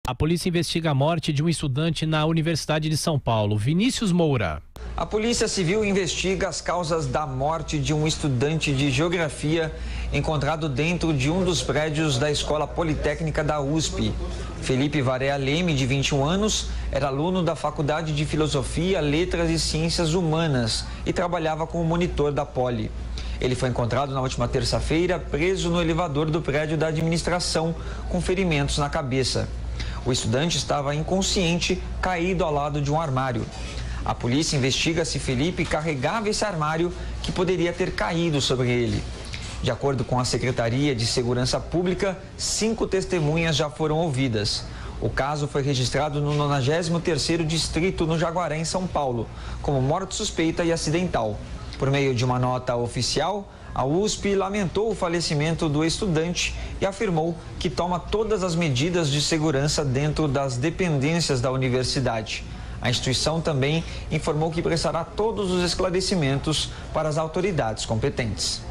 A polícia investiga a morte de um estudante na Universidade de São Paulo. Vinícius Moura. A Polícia Civil investiga as causas da morte de um estudante de geografia encontrado dentro de um dos prédios da Escola Politécnica da USP. Felipe Varea Leme, de 21 anos, era aluno da Faculdade de Filosofia, Letras e Ciências Humanas e trabalhava como monitor da Poli. Ele foi encontrado na última terça-feira preso no elevador do prédio da administração com ferimentos na cabeça. O estudante estava inconsciente, caído ao lado de um armário. A polícia investiga se Felipe carregava esse armário que poderia ter caído sobre ele. De acordo com a Secretaria de Segurança Pública, 5 testemunhas já foram ouvidas. O caso foi registrado no 93º Distrito, no Jaguaré, em São Paulo, como morte suspeita e acidental. Por meio de uma nota oficial, a USP lamentou o falecimento do estudante e afirmou que toma todas as medidas de segurança dentro das dependências da universidade. A instituição também informou que prestará todos os esclarecimentos para as autoridades competentes.